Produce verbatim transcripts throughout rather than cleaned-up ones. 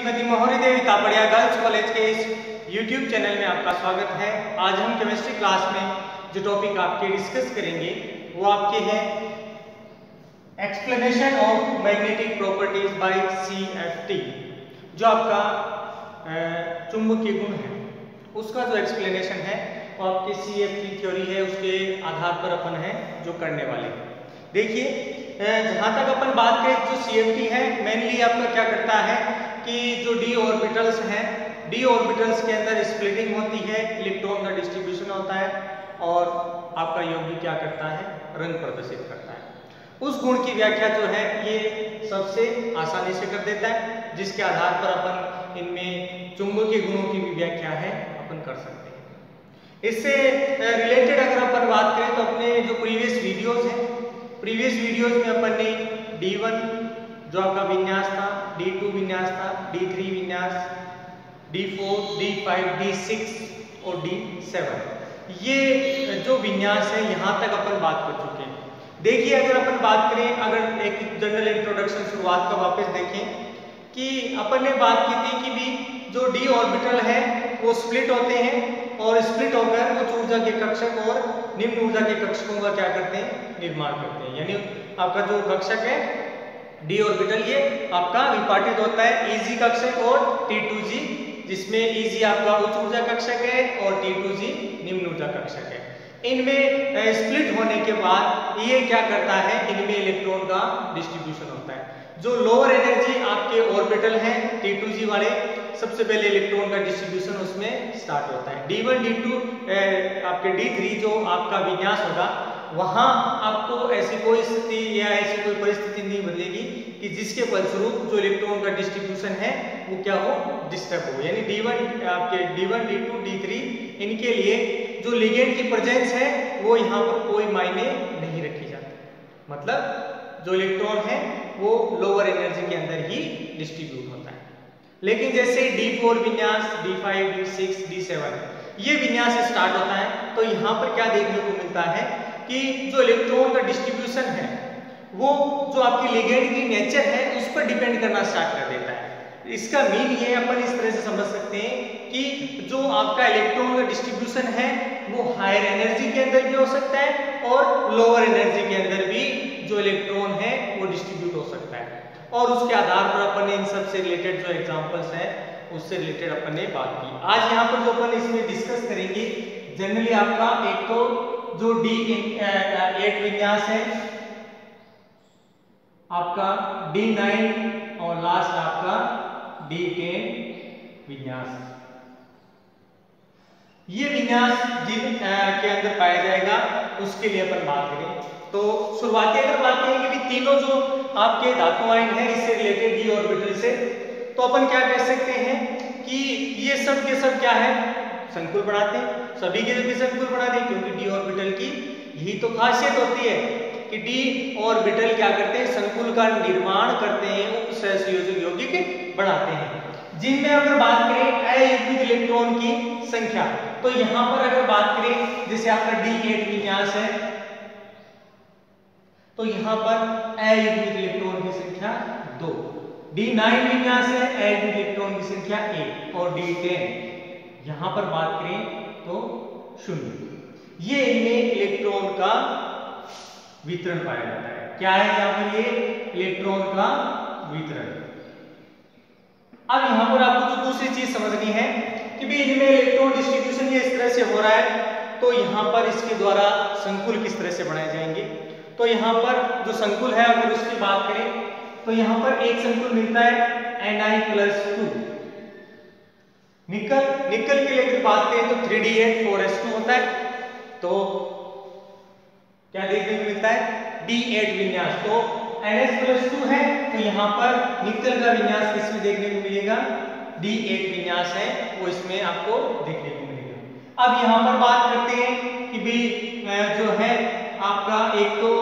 श्रीमती मोहरी देवी Tapadia girls college के इस यूट्यूब चैनल में आपका स्वागत है। आज हम केमिस्ट्री क्लास में जो टॉपिक आपके डिस्कस करेंगे वो आपके हैं explanation of magnetic properties by C F T. जो आपका चुंबकीय गुण है उसका जो एक्सप्लेनेशन है वो आपके सी एफ टी थ्योरी है, उसके आधार पर अपन है जो करने वाले। देखिए, जहाँ तक अपन बात करें जो सी एफ टी है मेनली आपका क्या करता है कि जो डी ऑर्बिटल्स हैं, डी ऑर्बिटल्स के अंदर स्प्लिटिंग होती है, इलेक्ट्रॉन का डिस्ट्रीब्यूशन होता है और आपका यौगिक क्या करता है, रंग प्रदर्शित करता है। उस गुण की व्याख्या जो है ये सबसे आसानी से कर देता है, जिसके आधार पर अपन इनमें चुंबकीय गुणों की भी व्याख्या है अपन कर सकते हैं। इससे रिलेटेड अगर अपन बात करें तो अपने जो प्रीवियस वीडियोज हैं, प्रीवियस वीडियोज में अपन ने डी वन जो आपका विन्यास था, डी टू विन्यास था, डी थ्री विन्यास, D four, D five, D six और डी सेवन, ये जो विन्यास है यहाँ तक अपन बात कर चुके हैं। देखिए, अगर अपन बात करें, अगर एक जनरल इंट्रोडक्शन शुरुआत का वापस देखें कि अपन ने बात की थी कि भी जो डी ऑर्बिटल है वो स्प्लिट होते हैं और स्प्लिट होकर उच्च ऊर्जा के कक्षक और निम्न ऊर्जा के कक्षकों का क्या करते हैं, निर्माण करते हैं। यानी आपका जो कक्षक है डी ऑर्बिटल ये आपका विपाटित होता है इजी कक्षक और टी टू जी, जिसमें इजी आपका उच्च ऊर्जा कक्षक है और टी टू जी निम्न ऊर्जा कक्षक है। इनमें स्प्लिट होने के बाद ये क्या करता है, इनमें इलेक्ट्रॉन का डिस्ट्रीब्यूशन होता है। जो लोअर एनर्जी आपके ऑर्बिटल हैं टी टू जी वाले, सबसे पहले इलेक्ट्रॉन का डिस्ट्रीब्यूशन उसमें स्टार्ट होता है। डी वन, डी टू, आपके डी थ्री जो आपका विन्यास होगा वहां आपको ऐसी कोई स्थिति या ऐसी कोई परिस्थिति नहीं बदलेगी कि जिसके फलस्वरूप जो इलेक्ट्रॉन का डिस्ट्रीब्यूशन है वो क्या हो, डिस्टर्ब हो। यानी डी वन आपके D one, D two, D three इनके लिए जो लिगेंड की प्रेजेंस है वो यहाँ पर कोई मायने नहीं रखी जाती। मतलब जो इलेक्ट्रॉन है वो लोअर एनर्जी के अंदर ही डिस्ट्रीब्यूट होता है। लेकिन जैसे डी फोर विन्यास, D five, D six, D seven ये विन्यास स्टार्ट होता है तो यहाँ पर क्या देखने को मिलता है कि जो इलेक्ट्रॉन का डिस्ट्रीब्यूशन है वो जो आपकी लिगेंड की नेचर है उस पर डिपेंड करना स्टार्ट कर देता है। इसका मीन ये अपन इस तरह से समझ सकते हैं कि जो आपका इलेक्ट्रॉन का डिस्ट्रीब्यूशन है वो हायर एनर्जी के अंदर भी हो सकता है और लोअर एनर्जी के अंदर भी जो इलेक्ट्रॉन है वो डिस्ट्रीब्यूट हो सकता है। और उसके आधार पर अपन ने इन सबसे रिलेटेड जो एग्जांपल्स हैं उससे रिलेटेड अपन ने बात की। आज यहाँ पर जो अपन इसमें डिस्कस करेंगे जनरली आपका एक तो जो डी एट विन्यास है, आपका डी नाइन और लास्ट आपका डी टेन विन्यास, ये विन्यास जिन के अंदर पाया जाएगा उसके लिए अपन बात करें तो शुरुआती अगर बात करेंगे कि तीनों जो आपके धातु आयन है इससे रिलेटेड डी ऑर्बिटल से, तो अपन क्या कह सकते हैं कि ये सब के सब क्या है, संकुल बनाते हैं। सभी के सभी संकुल बनाते हैं क्योंकि डी ऑर्बिटल की यही तो खासियत होती है कि डी ऑर्बिटल क्या करते हैं, संकुल का निर्माण करते हैं, सहसंयोजक यौगिक बनाते हैं। जिनमें अगर बात करें अयुग्मित इलेक्ट्रॉन की संख्या, तो यहां पर अगर बात करें जैसे आपका डी एट विन्यास है तो यहां पर अयुग्मित इलेक्ट्रॉन की संख्या दो, डी नाइन विन्यास है अयुग्मित इलेक्ट्रॉन की संख्या एक और डी टेन यहां पर बात करें तो शून्य। ये इनमें इलेक्ट्रॉन का वितरण पाया जाता है। क्या है यहाँ पर, ये इलेक्ट्रॉन का वितरण। अब यहाँ पर आपको जो दूसरी चीज समझनी है कि भी इनमें इलेक्ट्रॉन डिस्ट्रीब्यूशन ये इस तरह से हो रहा है तो यहाँ पर इसके द्वारा संकुल किस तरह से बनाए जाएंगे। तो यहाँ पर जो संकुल है अगर उसकी बात करें तो यहाँ पर एक संकुल मिलता है एन आई प्लस टू, निकल निकल के लिए बात करें तो three D eight four S two होता है। तो क्या देखने को मिलता है, डी एट विन्यास, तो एन एस प्लस टू है तो यहाँ पर निकल का विन्यास किसमें देखने को मिलेगा, डी एट विन्यास है वो इसमें आपको देखने को मिलेगा। अब यहाँ पर बात करते हैं कि भी जो है आपका एक तो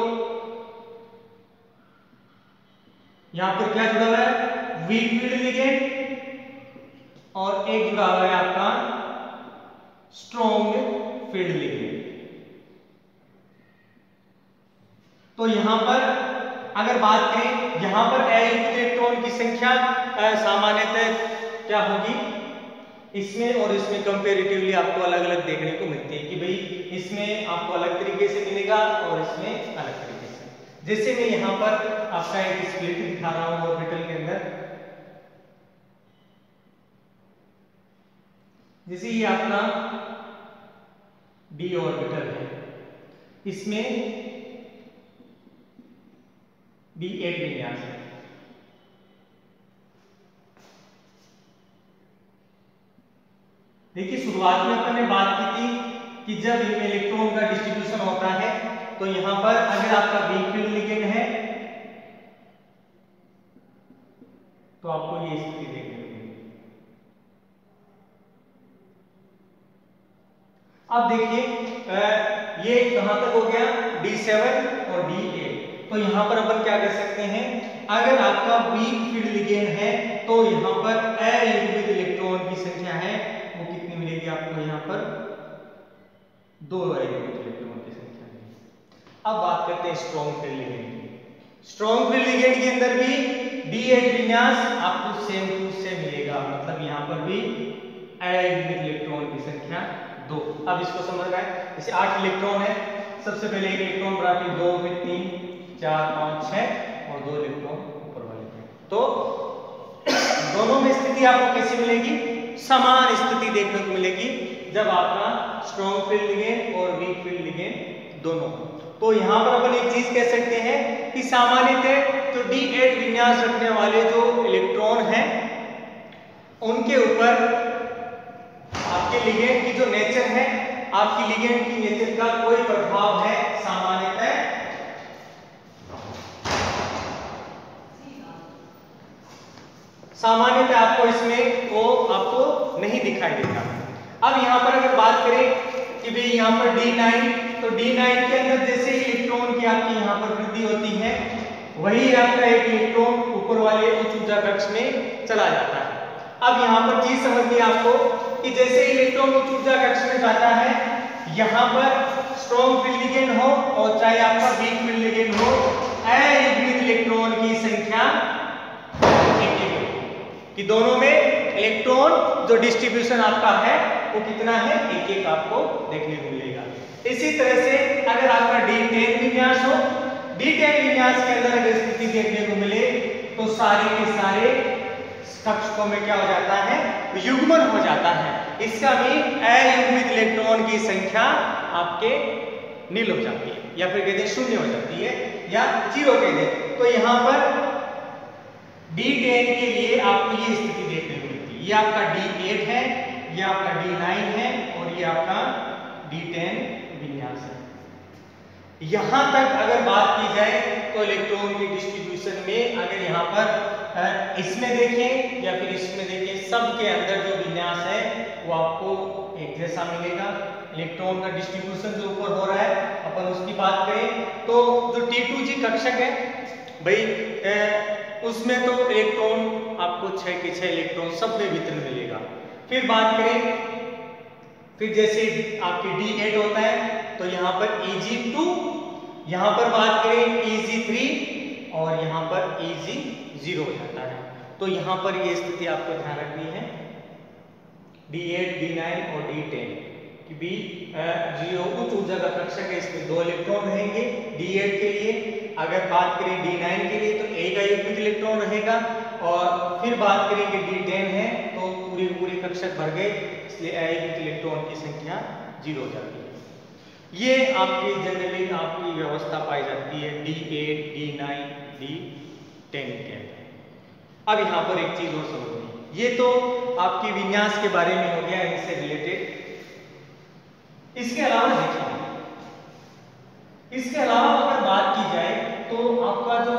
यहाँ पर क्या जुड़ा हुआ है, वीक फील्ड लिगेंड और एक जुड़ा हुआ है आपका स्ट्रॉन्ग फील्ड लिगेंड। तो यहां पर अगर बात करें, यहां पर अयुग्मित इलेक्ट्रॉन इलेक्ट्रॉन की संख्या सामान्यतः क्या होगी, इसमें और इसमें कंपैरेटिवली आपको अलग अलग देखने को मिलती है कि भाई इसमें आपको अलग तरीके से मिलेगा और इसमें अलग तरीके से। जैसे मैं यहाँ पर आपका एक स्प्लिट दिखा रहा हूँ ऑर्बिटल के अंदर, जैसे ये आपका डी ऑर्बिटल है, इसमें डी एट विन्यास है। देखिए शुरुआत में अपन ने बात की थी कि जब इलेक्ट्रॉन का डिस्ट्रीब्यूशन होता है तो यहां पर अगर आपका वीक फील्ड लिगेंड है तो आपको ये स्थिति देखने को मिलेगी। अब देखिए ये कहां तक हो गया, डी सेवन और डी एट। तो यहां पर अपन क्या कर सकते हैं, अगर आपका वीक फील्ड लिगेंड है तो यहां पर अयुग्मित इलेक्ट्रॉन की संख्या है वो कितनी मिलेगी आपको, यहां पर दो अयुग्मित इलेक्ट्रॉन की संख्या मिलेगी। अब बात करते हैं स्ट्रॉन्ग फील्ड लिगेंड की। स्ट्रॉन्ग फील्ड लिगेंड के अंदर भी डी एट विन्यास आपको सेम टू सेम मिलेगा, मतलब यहां पर भी अयुग्मित इलेक्ट्रॉन की संख्या दो। अब इसको समझना है, जैसे आठ इलेक्ट्रॉन है, सबसे पहले एक इलेक्ट्रॉन बढ़ा के दो, फिर तीन, चार, पांच, छह और दो इलेक्ट्रॉन ऊपर वाले पे। तो दोनों में स्थिति आपको कैसी मिलेगी, समान स्थिति देखने को मिलेगी जब आपका स्ट्रॉन्ग फील्ड लिगेंड और वीक फील्ड लिगेंड दोनों। तो यहां पर अपन एक चीज कह सकते हैं कि सामान्यतः जो डी एट विन्यास रखने वाले जो इलेक्ट्रॉन हैं उनके ऊपर आपके लिगेंड की जो नेचर है, आपकी लिगेंड की नेचर का कोई प्रभाव है सामान्यतः सामान्यतः आपको इसमें वो आपको नहीं दिखाई देता। अब यहां पर अगर बात करें कि भाई यहां पर डी नाइन, तो डी नाइन के अंदर जैसे ही इलेक्ट्रॉन की आपकी यहां पर वृद्धि होती है वही आपका एक इलेक्ट्रॉन ऊपर वाले उच्च ऊर्जा कक्ष में चला जाता है। अब यहां पर चीज समझनी है आपको कि जैसे इलेक्ट्रॉन उच्च ऊर्जा कक्ष में जाता है, यहां पर स्ट्रॉन्ग फील्ड लिगेंड हो और चाहे आपका वीक फील्ड लिगेंड हो, अयुग्मित इलेक्ट्रॉन की संख्या कि दोनों में इलेक्ट्रॉन जो डिस्ट्रीब्यूशन आपका है वो कितना है, एक एक आपको देखने को मिलेगा। इसी तरह से अगर आपका डी टेन विन्यास हो, डी टेन विन्यास के अंदर अगर स्थिति देखने को मिले तो सारे के सारे कक्षकों में क्या हो जाता है, युग्मन हो जाता है। इसका भी अयुग्मित इलेक्ट्रॉन की संख्या आपके नील हो जाती है या फिर कहते हैं शून्य हो जाती है या जीरो कहते हैं। तो यहाँ पर डी टेन के लिए आपको ये स्थिति देखने को मिलती है, ये आपका डी एट है, ये आपका डी नाइन है और ये आपका डी टेन विन्यास है। यहां तक अगर बात की जाए तो इलेक्ट्रॉन के डिस्ट्रीब्यूशन में अगर यहाँ पर इसमें देखें या फिर इसमें देखें, सबके अंदर जो विन्यास है वो आपको एक जैसा मिलेगा। इलेक्ट्रॉन का डिस्ट्रीब्यूशन जो ऊपर हो रहा है अपन उसकी बात करें तो जो टी टू जी कक्षक है भाई उसमें तो इलेक्ट्रॉन आपको छह के छह इलेक्ट्रॉन सब में वितरण मिलेगा। फिर बात करें फिर जैसे आपके डी एट होता है तो यहाँ पर ई जी टू, यहाँ पर बात करें ई जी थ्री और यहाँ पर ई जी जीरो हो जाता है। तो यहाँ पर ये स्थिति आपको ध्यान रखनी है, डी एट, डी नाइन और डी टेन कि भी जीरो उच्च ऊर्जा का कक्षक है, इसमें दो इलेक्ट्रॉन रहेंगे डी एट के लिए। अगर बात करें डी नाइन के लिए तो एक अयुग्मित इलेक्ट्रॉन रहेगा और फिर बात करेंगे डी टेन है तो पूरे पूरे कक्षक भर गए, इसलिए अयुग्मित इलेक्ट्रॉन की संख्या जीरो हो जाती है। ये आपकी जनरली आपकी व्यवस्था पाई जाती है D eight, D nine, D ten के अंदर। अब यहाँ पर एक चीज और समझनी, ये तो आपकी विन्यास के बारे में हो गया इनसे रिलेटेड। इसके अलावा देखिए, इसके अलावा अगर बात की जाए तो आपका जो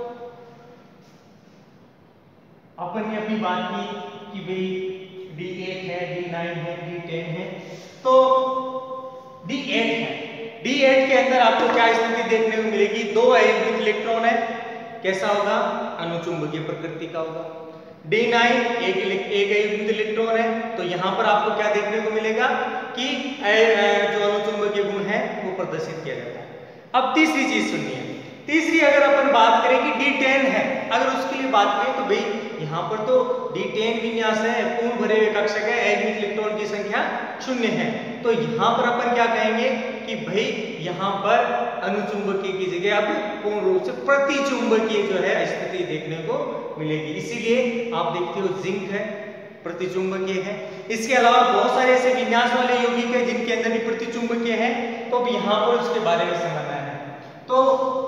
अपन ने अभी बात की कि भाई डी एट है, डी नाइन है, डी टेन है, तो डी एट है, डी एट के अंदर आपको क्या स्थिति देखने को मिलेगी, दो अयुग्मित इलेक्ट्रॉन है, कैसा होगा, अनुचुंबकीय प्रकृति का होगा। डी नाइन एक एक अयुग्मित इलेक्ट्रॉन है तो यहां पर आपको क्या देखने को मिलेगा कि जो अनुचुंबकीय गुण है वो प्रदर्शित किया जाता है। अब तीसरी चीज सुनिए, तीसरी अगर अपन बात करें कि डी टेन है, अगर उसके लिए बात करें तो भाई यहाँ पर तो डी टेन विन्यास है, पूर्ण भरे हुए कक्षक है, एक इलेक्ट्रॉन की संख्या शून्य है। तो यहाँ पर अपन क्या कहेंगे कि भाई यहाँ पर अनुचुंबकीय की जगह अब पूर्ण रूप से प्रतिचुंबकीय जो है स्थिति देखने को मिलेगी। इसीलिए आप देखते हो जिंक है प्रतिचुंबकीय है। इसके अलावा बहुत सारे ऐसे विन्यास वाले यौगिक है जिनके अंदर भी प्रतिचुंबकीय है, तो अब यहाँ पर उसके बारे में समझना है। तो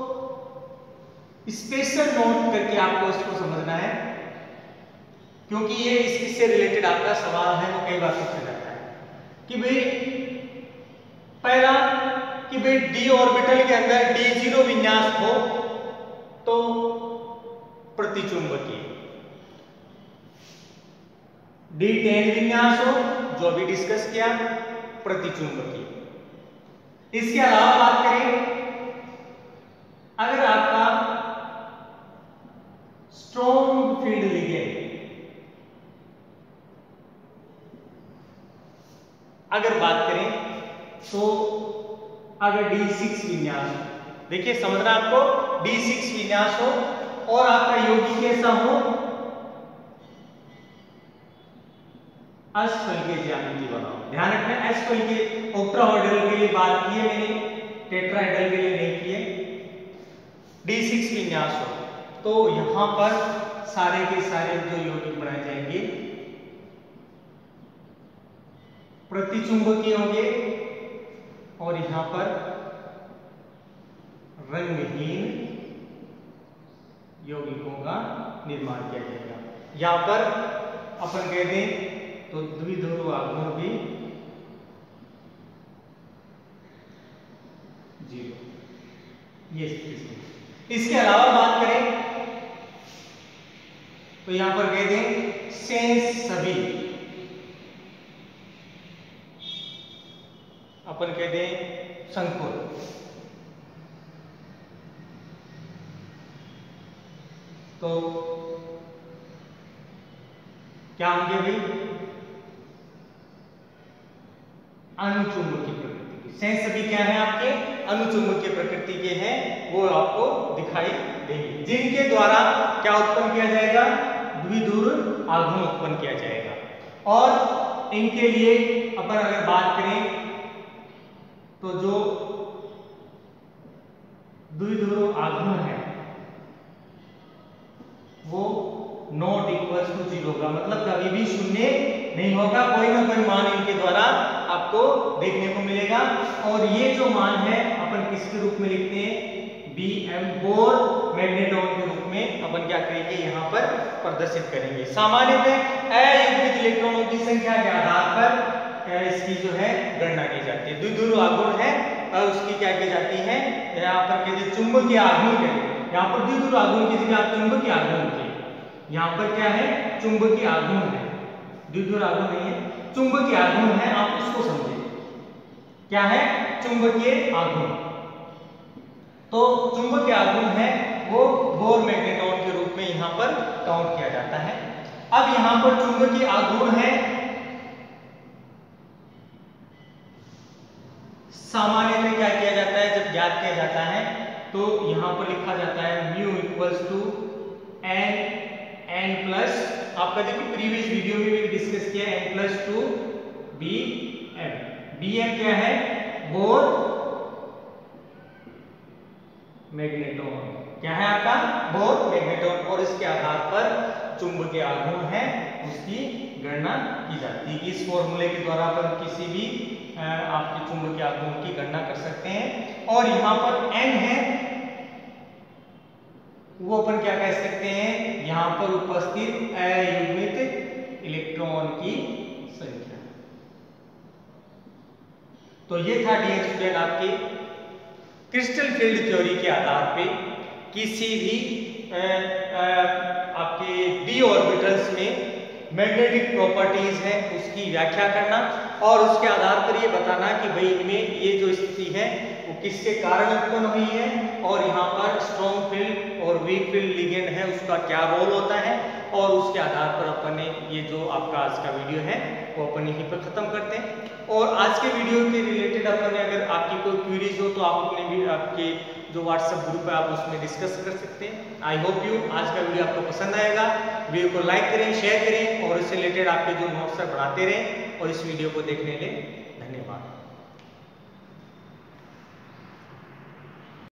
स्पेशल नोट करके आपको इसको समझना है, क्योंकि ये इससे रिलेटेड आपका सवाल है वो कई बार पूछा जाता है कि भाई पहला कि भाई डी ऑर्बिटल के अंदर डी जीरो विन्यास हो तो प्रतिचुंबकीय, डी टेन विन्यास हो जो अभी डिस्कस किया प्रतिचुंबकीय। इसके अलावा बात करें अगर आपका स्ट्रॉन्ग फील्ड लिगेंड, अगर बात करें तो अगर डी सिक्स विन्यास, देखिए समझना आपको, डी सिक्स विन्यास हो और आपका यौगिक कैसा हो, अष्टफलकीय ज्यामिति बनाओ। ध्यान रखना अष्टफलकीय, ऑक्टाहेड्रल के लिए बात की है मैंने, टेट्राहेड्रल के लिए नहीं की है। डी सिक्स विन्यास हो तो यहां पर सारे के सारे जो यौगिक बनाए जाएंगे प्रतिचुंबकीय होंगे और यहां पर रंगहीन यौगिकों का निर्माण किया जाएगा। यहां पर अपन कह दें तो द्विध्रुव आघूर्ण भी जीरो, ये स्थिति। इसके अलावा बात करें तो यहां पर कह दें सेंस सभी, अपन कह दें संकुल, तो क्या होंगे भाई अनुचुंबकीय प्रकृति के। सेंस सभी क्या है आपके अनुचुंबकीय प्रकृति के हैं, वो आपको दिखाई देंगे, जिनके द्वारा क्या उत्पन्न किया जाएगा, द्विध्रुव आघूर्ण उत्पन्न किया जाएगा। और इनके लिए अपन अगर बात करें तो जो द्विध्रुव आघूर्ण है वो नॉट इक्वल टू जीरो होगा, मतलब कभी भी शून्य नहीं होगा, कोई ना कोई मान इनके द्वारा आपको देखने को मिलेगा। और ये जो मान है अपन किसके रूप में लिखते हैं, बी एम बोर मैग्नेट्रॉन के रूप में अपन क्या करेंगे यहाँ पर प्रदर्शित करेंगे। सामान्यतः अयुग्मित इलेक्ट्रॉनों की संख्या के आधार पर इसकी जो है गणना की जाती है। द्विध्रुव आघूर्ण है और उसकी क्या की जाती है, यहाँ पर कहते चुंबकीय आघूर्ण है, यहाँ पर द्विध्रुव आघूर्ण की जगह आप चुंबकीय आघूर्ण के, यहाँ पर क्या है चुंबकीय आघूर्ण है, द्विध्रुव आघूर्ण नहीं है, चुंबकीय आघूर्ण है, आप इसको समझे क्या है चुंबकीय आघूर्ण। तो चुंबकीय आघूर्ण है वो बोर मैग्नेट्रॉन के रूप में यहाँ पर काउंट किया जाता है। अब यहाँ पर चुंबकीय आघूर्ण है, सामान्यतः क्या किया जाता है, जब ज्ञात किया जाता है तो यहाँ पर लिखा जाता है mu equals to N N plus, आपका देखिए प्रीवियस वीडियो में भी डिस्कस किया N plus two B M. B M क्या है, बोर मैग्नेट्रॉन, क्या है आपका बोर मैग्नेट्रॉन, और इसके आधार पर चुंबकीय आघूर्ण है उसकी गणना की जाती है। इस फॉर्मूले के द्वारा अपन किसी भी आपके चुंबकीय आघूर्ण की गणना कर सकते हैं। और यहाँ पर n है वो अपन क्या कह सकते हैं, यहाँ पर उपस्थित अयुग्मित इलेक्ट्रॉन की संख्या। तो ये था डियर स्टूडेंट आपके क्रिस्टल फील्ड थ्योरी के आधार पे किसी भी आ, आ, आपके डी ऑर्बिटल्स में मैग्नेटिक प्रॉपर्टीज है उसकी व्याख्या करना और उसके आधार पर ये बताना कि भाई इनमें ये जो स्थिति है वो किसके कारण उत्पन्न हुई है और यहाँ पर स्ट्रॉन्ग फील्ड और वीक फील्ड लिगेंड है उसका क्या रोल होता है, और उसके आधार पर अपन ने ये जो आपका आज का वीडियो है वो अपन यहीं पर खत्म करते हैं। और आज के वीडियो के रिलेटेड अपन ने अगर आपकी कोई क्वेरीज हो तो आप अपने भी आपके जो व्हाट्सएप ग्रुप है आप उसमें डिस्कस कर सकते हैं। आई होप यू आज का वीडियो आपको पसंद आएगा। वीडियो को लाइक करें, शेयर करें और इससे रिलेटेड आपके जो नोट्स है बढ़ाते रहें और इस वीडियो को देखने के लिए धन्यवाद।